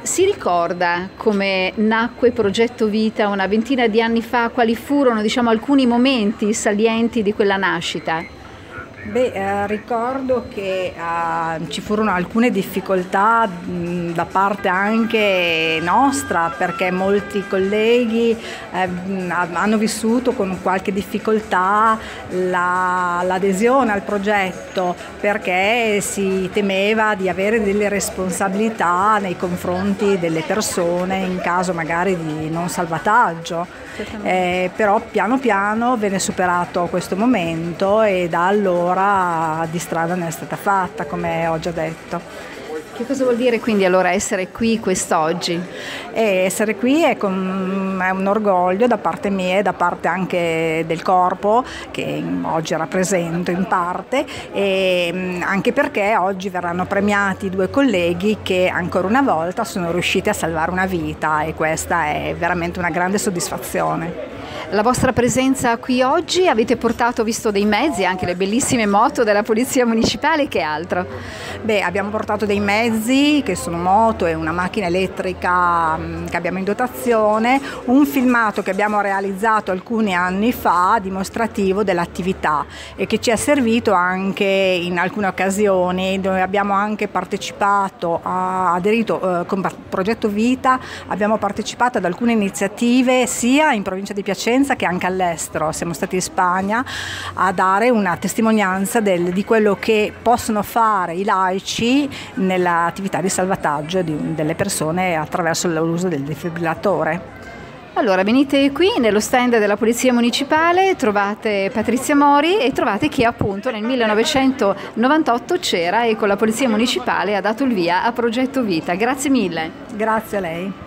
Si ricorda come nacque Progetto Vita una ventina di anni fa? Quali furono, diciamo, alcuni momenti salienti di quella nascita? Ricordo che ci furono alcune difficoltà da parte anche nostra, perché molti colleghi hanno vissuto con qualche difficoltà l'adesione al progetto, perché si temeva di avere delle responsabilità nei confronti delle persone in caso magari di non salvataggio. Però piano piano venne superato questo momento e da allora di strada ne è stata fatta, come ho già detto. Che cosa vuol dire quindi allora essere qui quest'oggi? Essere qui è un orgoglio da parte mia e da parte anche del corpo che oggi rappresento in parte, e anche perché oggi verranno premiati due colleghi che ancora una volta sono riusciti a salvare una vita, e questa è veramente una grande soddisfazione. La vostra presenza qui oggi, avete portato, visto dei mezzi, anche le bellissime moto della Polizia Municipale, che altro? Abbiamo portato dei mezzi che sono moto e una macchina elettrica che abbiamo in dotazione, un filmato che abbiamo realizzato alcuni anni fa dimostrativo dell'attività e che ci è servito anche in alcune occasioni, dove abbiamo anche partecipato, aderito con Progetto Vita, abbiamo partecipato ad alcune iniziative sia in provincia di Piacenza che anche all'estero. Siamo stati in Spagna a dare una testimonianza di quello che possono fare i laici nell'attività di salvataggio delle persone attraverso l'uso del defibrillatore. Allora, venite qui nello stand della Polizia Municipale, trovate Patrizia Mori e trovate chi appunto nel 1998 c'era e con la Polizia Municipale ha dato il via a Progetto Vita. Grazie mille. Grazie a lei.